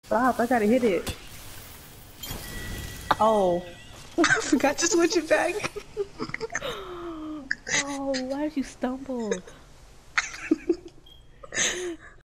Stop, I gotta hit it. Oh. I forgot to switch it back. Oh, why did you stumble?